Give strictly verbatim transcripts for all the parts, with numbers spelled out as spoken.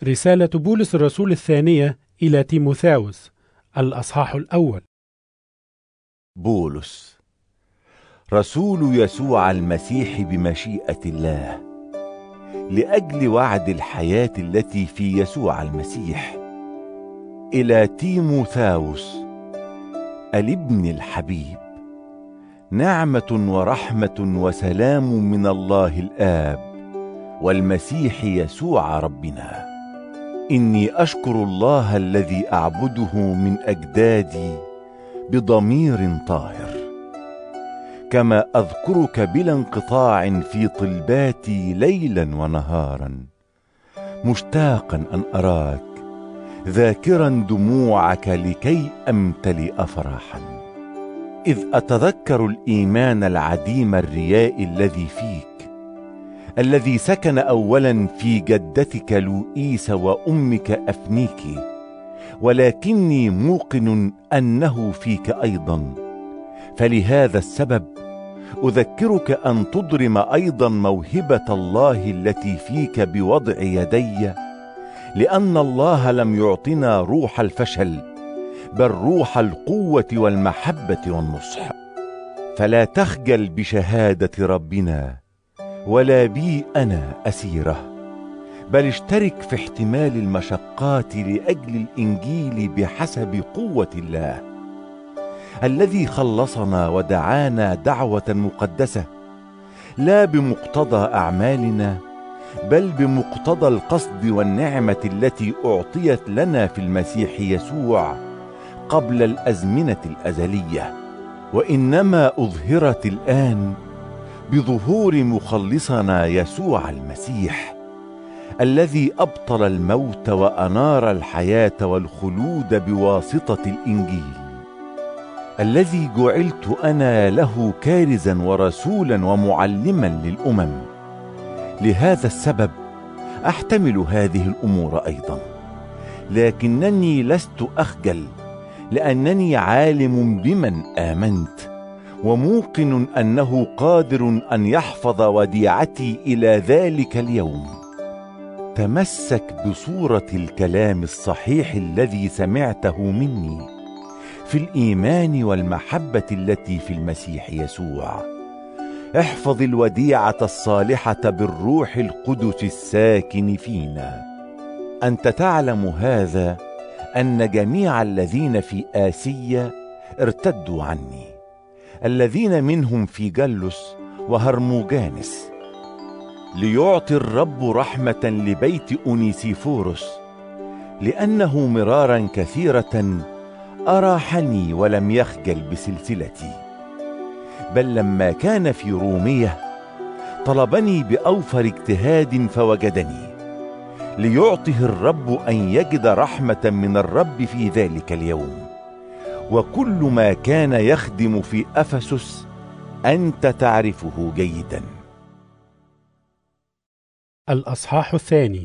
رسالة بولس الرسول الثانية إلى تيموثاوس، الأصحاح الأول. بولس رسول يسوع المسيح بمشيئة الله، لأجل وعد الحياة التي في يسوع المسيح، إلى تيموثاوس الابن الحبيب، نعمة ورحمة وسلام من الله الآب والمسيح يسوع ربنا. إني أشكر الله الذي أعبده من أجدادي بضمير طاهر، كما أذكرك بلا انقطاع في طلباتي ليلا ونهارا، مشتاقا أن أراك، ذاكرا دموعك لكي أمتلئ فرحا، إذ أتذكر الإيمان العديم الرياء الذي فيك، الذي سكن أولا في جدتك لوئيس وأمك أفنيكي، ولكني موقن أنه فيك أيضا. فلهذا السبب أذكرك أن تضرم أيضا موهبة الله التي فيك بوضع يدي، لأن الله لم يعطنا روح الفشل، بل روح القوة والمحبة والنصح. فلا تخجل بشهادة ربنا ولا بي أنا أسيره، بل اشترك في احتمال المشقات لأجل الإنجيل بحسب قوة الله، الذي خلصنا ودعانا دعوة مقدسة، لا بمقتضى أعمالنا، بل بمقتضى القصد والنعمة التي أعطيت لنا في المسيح يسوع قبل الأزمنة الأزلية، وإنما أظهرت الآن بظهور مخلصنا يسوع المسيح، الذي أبطل الموت وأنار الحياة والخلود بواسطة الإنجيل، الذي جعلت أنا له كارزا ورسولا ومعلما للأمم. لهذا السبب أحتمل هذه الأمور أيضا، لكنني لست أخجل، لأنني عالم بمن آمنت، وموقن أنه قادر أن يحفظ وديعتي إلى ذلك اليوم. تمسك بصورة الكلام الصحيح الذي سمعته مني في الإيمان والمحبة التي في المسيح يسوع. احفظ الوديعة الصالحة بالروح القدس الساكن فينا. أنت تعلم هذا، أن جميع الذين في آسيا ارتدوا عني، الذين منهم في جلس وهرموجانس، ليعطي الرب رحمة لبيت أونيسيفوروس، لأنه مرارا كثيرة أراحني ولم يخجل بسلسلتي، بل لما كان في رومية طلبني بأوفر اجتهاد فوجدني، ليعطه الرب أن يجد رحمة من الرب في ذلك اليوم. وكل ما كان يخدم في أفسس أنت تعرفه جيدا. الأصحاح الثاني.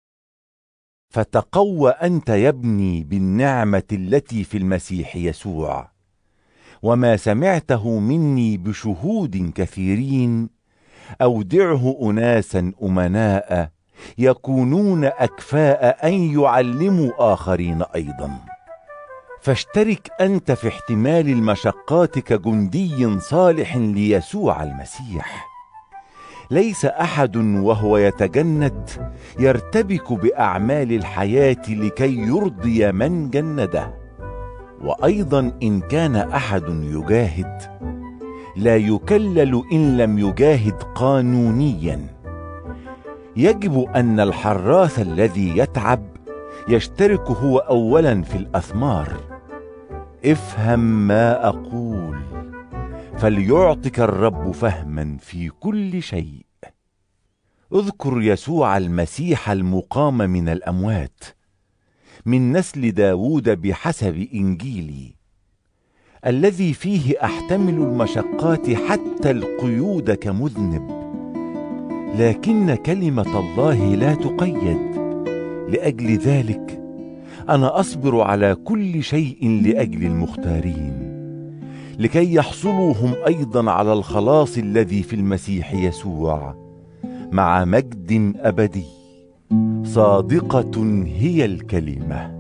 فتقوى أنت يا ابني بالنعمة التي في المسيح يسوع، وما سمعته مني بشهود كثيرين أودعه أناسا أمناء يكونون أكفاء أن يعلموا آخرين أيضا. فاشترك أنت في احتمال المشقات كجندي صالح ليسوع المسيح. ليس أحد وهو يتجند يرتبك بأعمال الحياة لكي يرضي من جنده. وأيضا إن كان أحد يجاهد، لا يكلل إن لم يجاهد قانونيا. يجب أن الحراث الذي يتعب يشترك هو أولا في الأثمار. افهم ما أقول، فليعطك الرب فهما في كل شيء. اذكر يسوع المسيح المقام من الأموات، من نسل داود بحسب إنجيلي، الذي فيه أحتمل المشقات حتى القيود كمذنب، لكن كلمة الله لا تقيد. لأجل ذلك أنا أصبر على كل شيء لأجل المختارين، لكي يحصلوا هم أيضا على الخلاص الذي في المسيح يسوع مع مجد أبدي. صادقة هي الكلمة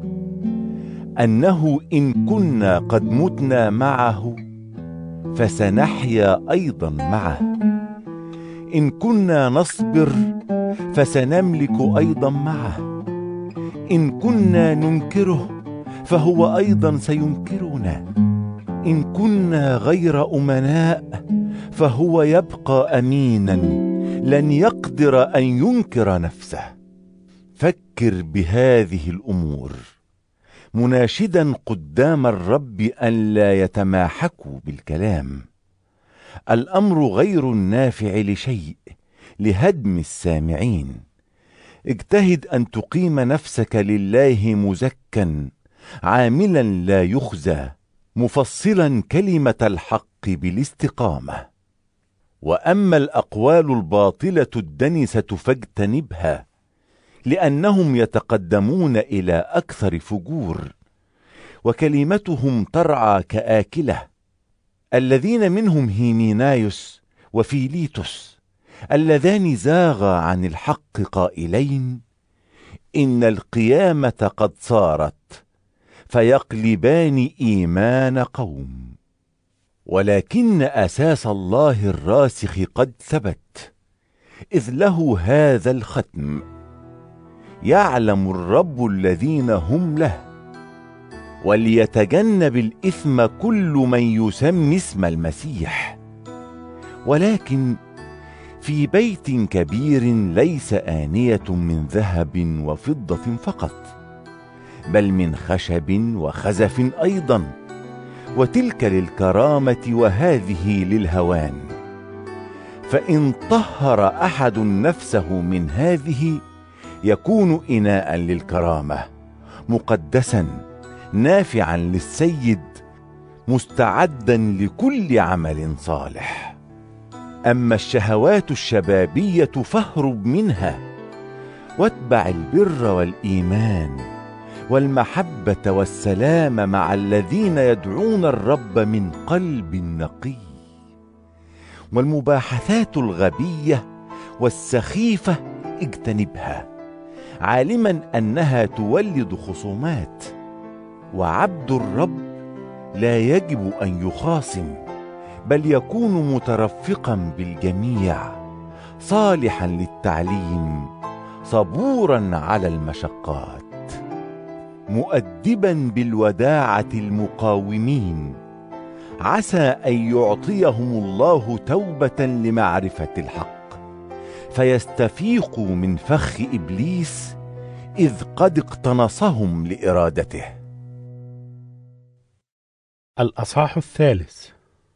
أنه إن كنا قد متنا معه فسنحيا أيضا معه، إن كنا نصبر فسنملك أيضا معه، إن كنا ننكره فهو أيضا سينكرنا، إن كنا غير أمناء فهو يبقى أمينا لن يقدر أن ينكر نفسه. فكر بهذه الأمور مناشدا قدام الرب أن لا يتماحكوا بالكلام. الأمر غير النافع لشيء لهدم السامعين. اجتهد أن تقيم نفسك لله مزكا عاملا لا يخزى، مفصلا كلمة الحق بالاستقامة. وأما الأقوال الباطلة الدنسة فاجتنبها، لأنهم يتقدمون إلى أكثر فجور، وكلمتهم ترعى كآكلة. الذين منهم هيمينايوس وفيليتوس اللذان زاغا عن الحق قائلين: إن القيامة قد صارت، فيقلبان إيمان قوم. ولكن أساس الله الراسخ قد ثبت، إذ له هذا الختم: يعلم الرب الذين هم له، وليتجنب الإثم كل من يسمي اسم المسيح. ولكن في بيت كبير ليس آنية من ذهب وفضة فقط، بل من خشب وخزف أيضا، وتلك للكرامة وهذه للهوان. فإن طهر أحد نفسه من هذه يكون إناء للكرامة، مقدسا نافعا للسيد، مستعدا لكل عمل صالح. أما الشهوات الشبابية فاهرب منها، واتبع البر والإيمان والمحبة والسلام مع الذين يدعون الرب من قلب نقي. والمباحثات الغبية والسخيفة اجتنبها، عالما أنها تولد خصومات. وعبد الرب لا يجب أن يخاصم، بل يكون مترفقا بالجميع، صالحا للتعليم، صبورا على المشقات، مؤدبا بالوداعة المقاومين، عسى أن يعطيهم الله توبة لمعرفة الحق، فيستفيقوا من فخ إبليس، إذ قد اقتنصهم لإرادته. الأصحاح الثالث.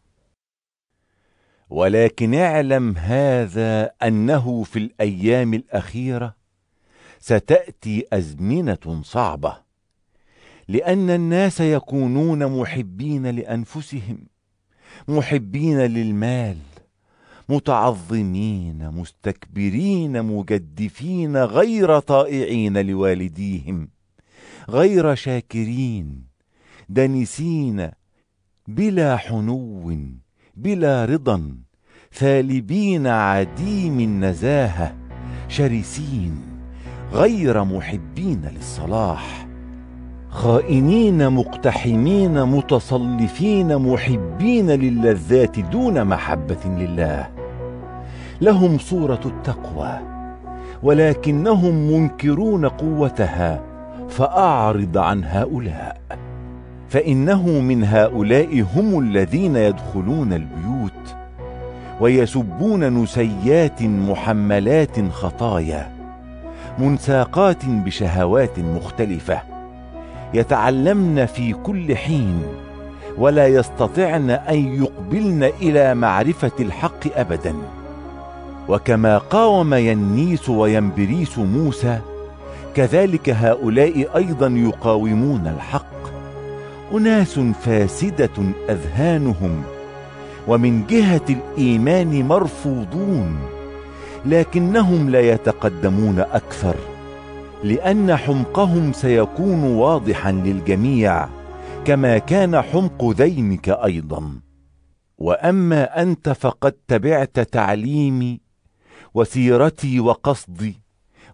ولكن اعلم هذا، أنه في الأيام الأخيرة ستأتي أزمنة صعبة، لأن الناس يكونون محبين لأنفسهم، محبين للمال، متعظمين، مستكبرين، مجدفين، غير طائعين لوالديهم، غير شاكرين، دنسين، بلا حنو، بلا رضا، ثالبين، عديم النزاهة، شرسين، غير محبين للصلاح، خائنين، مقتحمين، متصلفين، محبين للذات دون محبة لله. لهم صورة التقوى، ولكنهم منكرون قوتها، فأعرض عن هؤلاء. فإنه من هؤلاء هم الذين يدخلون البيوت ويسبون نسيات محملات خطايا، منساقات بشهوات مختلفة، يتعلمن في كل حين، ولا يستطعن أن يقبلن إلى معرفة الحق أبدا. وكما قاوم ينيس وينبريس موسى، كذلك هؤلاء أيضا يقاومون الحق، أناس فاسدة أذهانهم، ومن جهة الإيمان مرفوضون، لكنهم لا يتقدمون أكثر، لأن حمقهم سيكون واضحا للجميع، كما كان حمق ذينك أيضا. وأما أنت فقد تبعت تعليمي وسيرتي وقصدي،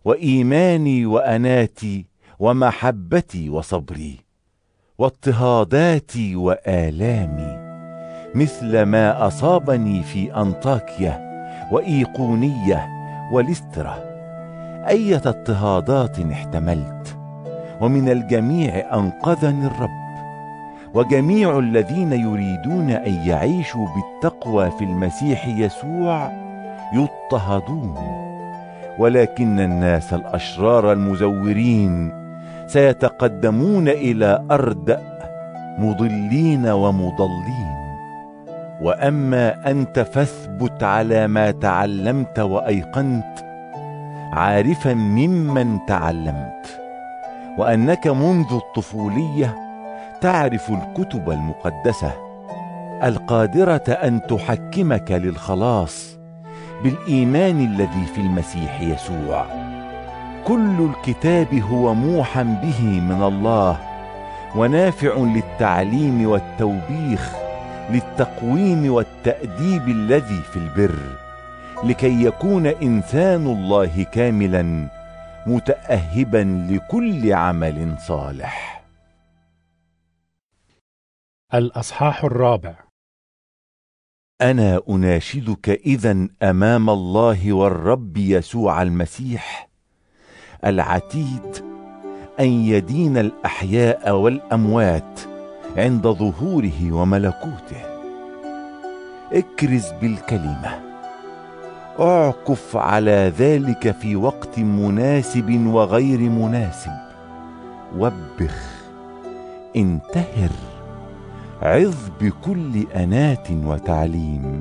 وإيماني وأناتي ومحبتي وصبري، واضطهاداتي وآلامي، مثل ما أصابني في أنطاكيا وإيقونية ولسترة. أية اضطهادات احتملت، ومن الجميع أنقذني الرب. وجميع الذين يريدون أن يعيشوا بالتقوى في المسيح يسوع يضطهدون، ولكن الناس الأشرار المزورين سيتقدمون إلى أردأ مضلين ومضلين. وأما أنت فاثبت على ما تعلمت وأيقنت، عارفا ممن تعلمت، وأنك منذ الطفولية تعرف الكتب المقدسة القادرة أن تحكمك للخلاص بالإيمان الذي في المسيح يسوع. كل الكتاب هو موحى به من الله، ونافع للتعليم والتوبيخ، للتقويم والتأديب الذي في البر، لكي يكون إنسان الله كاملا متأهبا لكل عمل صالح. الأصحاح الرابع. أنا أناشدك إذن أمام الله والرب يسوع المسيح العتيد أن يدين الأحياء والأموات عند ظهوره وملكوته. اكرز بالكلمة، اعكف على ذلك في وقت مناسب وغير مناسب، وبخ، انتهر، عظ بكل أنات وتعليم،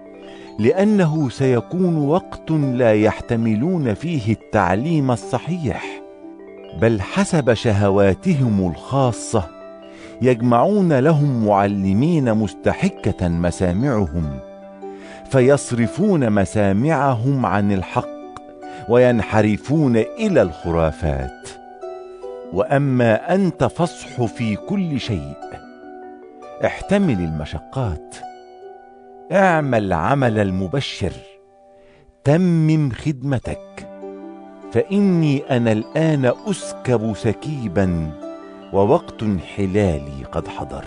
لأنه سيكون وقت لا يحتملون فيه التعليم الصحيح، بل حسب شهواتهم الخاصة يجمعون لهم معلمين مستحكة مسامعهم، فيصرفون مسامعهم عن الحق وينحرفون إلى الخرافات. وأما أنت فاصح في كل شيء، احتمل المشقات، اعمل عمل المبشر، تمم خدمتك، فإني أنا الآن أسكب سكيبا، ووقت حلالي قد حضر.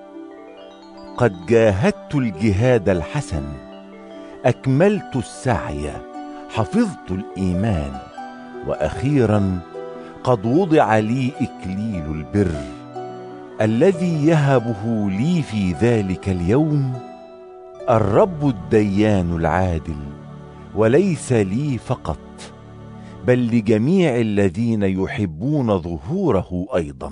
قد جاهدت الجهاد الحسن، أكملت السعي، حفظت الإيمان، وأخيرا قد وضع لي إكليل البر، الذي يهبه لي في ذلك اليوم الرب الديان العادل، وليس لي فقط، بل لجميع الذين يحبون ظهوره أيضا.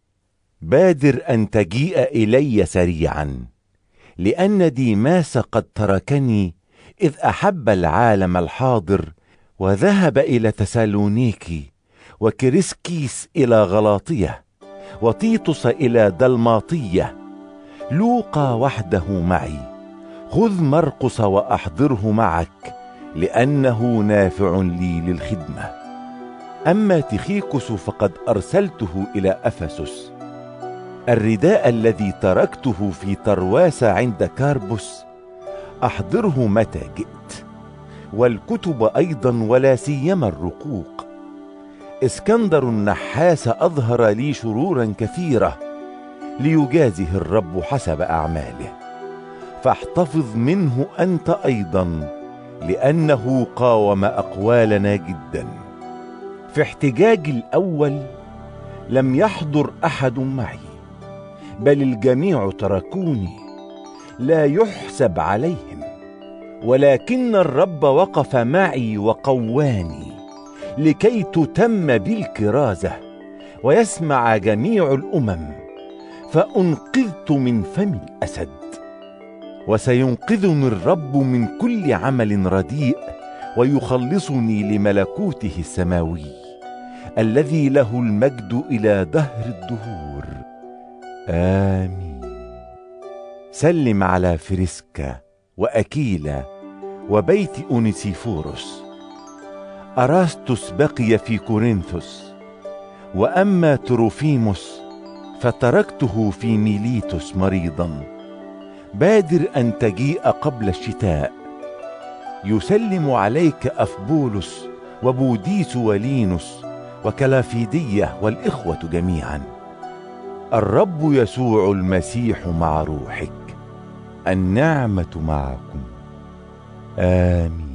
بادر أن تجيء إلي سريعا، لأن ديماس قد تركني إذ أحب العالم الحاضر وذهب إلى تسالونيكي، وكريسكيس إلى غلاطية، وتيتوس إلى دلماطية. لوقا وحده معي، خذ مرقس وأحضره معك، لأنه نافع لي للخدمة. أما تخيكوس فقد أرسلته إلى أفسس. الرداء الذي تركته في ترواس عند كاربوس أحضره متى جئت، والكتب أيضا، ولا سيما الرقوق. اسكندر النحاس أظهر لي شرورا كثيرة، ليجازه الرب حسب أعماله، فاحتفظ منه أنت أيضا، لأنه قاوم أقوالنا جدا. في احتجاج الأول لم يحضر أحد معي، بل الجميع تركوني، لا يحسب عليهم، ولكن الرب وقف معي وقواني، لكي تتم بالكرازة ويسمع جميع الأمم، فأنقذت من فم الأسد. وسينقذني الرب من كل عمل رديء، ويخلصني لملكوته السماوي، الذي له المجد إلى دهر الدهور. آمين. سلم على فريسكا وأكيلا وبيت أونيسيفوروس. أراستوس بقي في كورنثوس، وأما تروفيموس فتركته في ميليتوس مريضا. بادر أن تجيء قبل الشتاء. يسلم عليك أفبولس وبوديس ولينوس وكلافيدية والإخوة جميعا. الرب يسوع المسيح مع روحك. النعمة معكم. آمين.